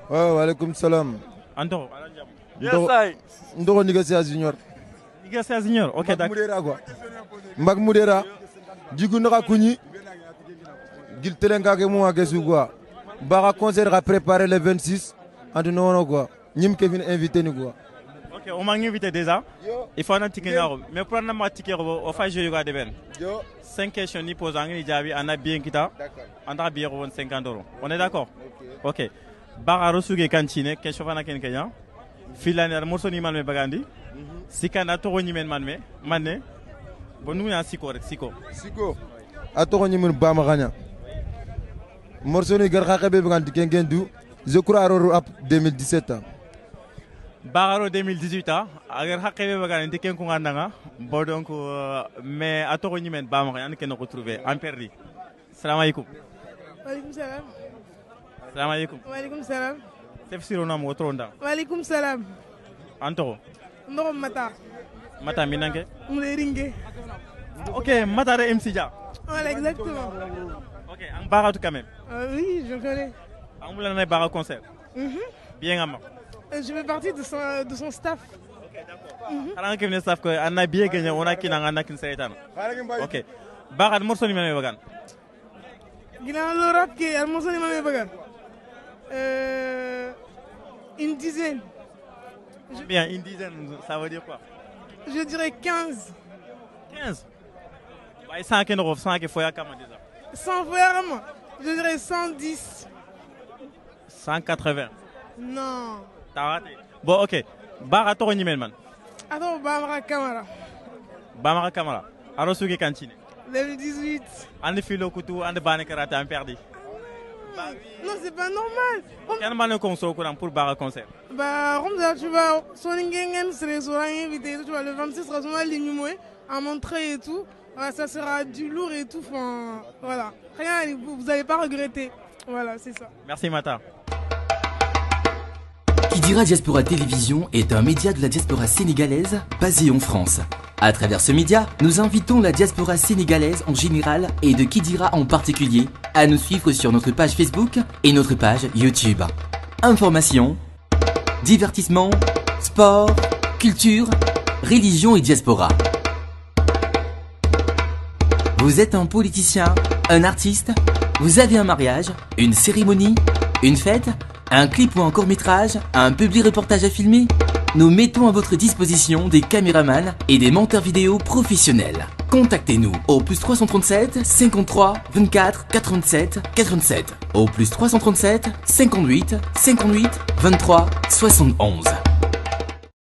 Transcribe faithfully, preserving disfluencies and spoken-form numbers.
waaw waaleykum salaam. Anto. Ndoko Nigasia Junior. Nigasia Junior, ok d'accord. Mudera quoi. Mbak Mudera. Jigu naka kunyi. Gil telenga ke mo agesu quoi. Bara concert à préparer le vingt-six. Anto non quoi. Nim Kevin invité ni quoi. Ok, on m'a invité déjà. Il faut un ticket d'or. Mais pour un ticket, on fait jouer le ben. cinq questions ni posant ni jabi, on a bien kita. On a bien cinquante euros. On est d'accord? Ok. Bara reçu cantine, question fana ken kenya. Filaner morceau ni malme bagandi. Sikana toro ni men malme. Mané. Bon nous un siko rek siko. Siko. Atoro ni men bama ganya. Morceau ni gar khakebe bagandi ken gendu. Je crois à ap deux mille dix-sept. Bagaro deux mille dix-huit a agar hakebe bagani ndiken ko ngandanga bo donc mais atoko nyimen bama yan ken retrouver en perdi. Salam alaykoum. Wa alaykoum salam. Salam alaykoum. Wa alaykoum salam. Tafsiro nam wotronda. Wa alaykoum salam. Antoko. Ndoko mata. Mata minanke. Mule ringe. OK, mata de M C Dia. Voilà exactement. OK, en Bagaro quand même. Euh, oui, je connais. En moulin na Bagaro concert. Mhm. Bien ama. Je fais partie de son, de son staff. Ok, d'accord. Alors que le staff, on a bien gagné, on a qui n'a pas qui s'est Ok. Bagad morceau ni mame bagan. Gina le rap qui est morceau ni mame bagan. Euh, une dizaine. Bien, une dizaine, ça veut dire quoi? Je dirais quinze. quinze. Ouais, cent qui nous cent qui faut y déjà. cent vraiment. Je dirais cent dix. cent quatre-vingts. Non. T'as raté. Bon, ok. Bara to ni man. Attends, Bamara Kamara. Bamara Kamara. Alors ce qui cantine. deux mille dix-huit. Ande filo kutu ande bane karate en perdu. Non, c'est pas normal. Quel mal qu'on soit courant pour Bara concert. Bah, comme tu vas, Soningen sera invité, tu vois, le vingt-six sera sur la ligne mouée, à montrer et tout. Ouais, ça sera du lourd et tout. Enfin, voilà. Rien, vous n'allez pas regretter. Voilà, c'est ça. Merci Mata. Kidira Diaspora Télévision est un média de la diaspora sénégalaise basé en France. À travers ce média, nous invitons la diaspora sénégalaise en général et de Kidira en particulier à nous suivre sur notre page Facebook et notre page YouTube. Information, divertissement, sport, culture, religion et diaspora. Vous êtes un politicien, un artiste, vous avez un mariage, une cérémonie, une fête, un clip ou un court-métrage, un public reportage à filmer? Nous mettons à votre disposition des caméramans et des monteurs vidéo professionnels. Contactez-nous au plus trois cent trente-sept, cinquante-trois, vingt-quatre, quatre-vingt-sept, quatre-vingt-sept, au plus trois cent trente-sept, cinquante-huit, cinquante-huit, vingt-trois, soixante-onze.